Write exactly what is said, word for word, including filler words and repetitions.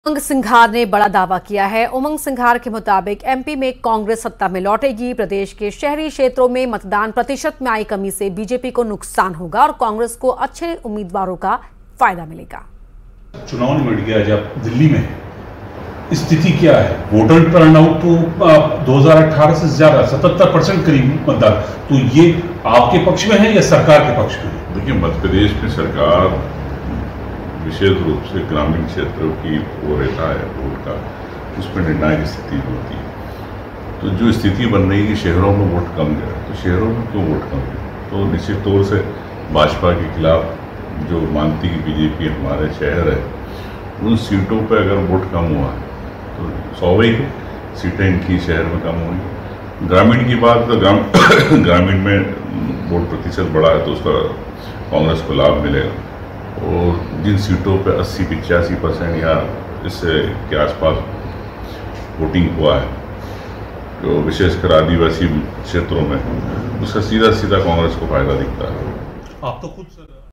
उमंग सिंघार ने बड़ा दावा किया है। उमंग सिंघार के मुताबिक एमपी में कांग्रेस सत्ता में लौटेगी। प्रदेश के शहरी क्षेत्रों में मतदान प्रतिशत में आई कमी से बीजेपी को नुकसान होगा और कांग्रेस को अच्छे उम्मीदवारों का फायदा मिलेगा। चुनाव निमट गया जब दिल्ली में स्थिति क्या है, वोटर टर्नआउट तो दो हज़ार अठारह से ज्यादा सतहत्तर परसेंट करीब मतदान, तो ये आपके पक्ष में है या सरकार के पक्ष में है? देखिए, मध्य प्रदेश में सरकार विशेष रूप से ग्रामीण क्षेत्रों की वो रहता है वोट का, उसमें निर्णायक स्थिति होती है। तो जो स्थिति बन रही है कि शहरों में वोट कम गया, तो शहरों में क्यों वोट कम गया? तो निश्चित तौर से भाजपा के खिलाफ जो मानती कि बीजेपी हमारे शहर है, उन सीटों पर अगर वोट कम हुआ है तो स्वाभाविक है सीटें इनकी शहर में कम हुई। ग्रामीण की बात तो ग्राम ग्रामीण में वोट प्रतिशत बढ़ा है तो उसका कांग्रेस को लाभ मिलेगा, और जिन सीटों पे अस्सी पिचासी परसेंट या इससे के आसपास वोटिंग हुआ है, जो विशेषकर आदिवासी क्षेत्रों में, उसका सीधा सीधा कांग्रेस को फायदा दिखता है। आप तो खुद